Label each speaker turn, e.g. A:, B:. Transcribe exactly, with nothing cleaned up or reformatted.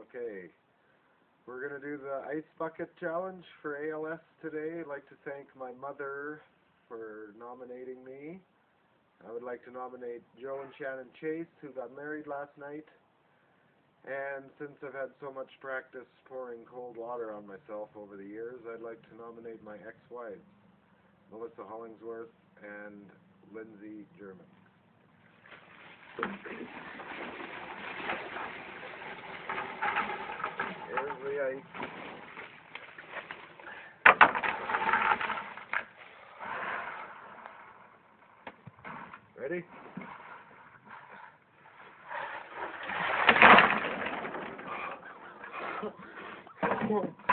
A: Okay, we're going to do the ice bucket challenge for A L S today. I'd like to thank my mother for nominating me. I would like to nominate Joe and Shannon Chase, who got married last night. And since I've had so much practice pouring cold water on myself over the years, I'd like to nominate my ex-wives, Melissa Hollingsworth and Lindsay German. Here's the ice. Ready? Come on.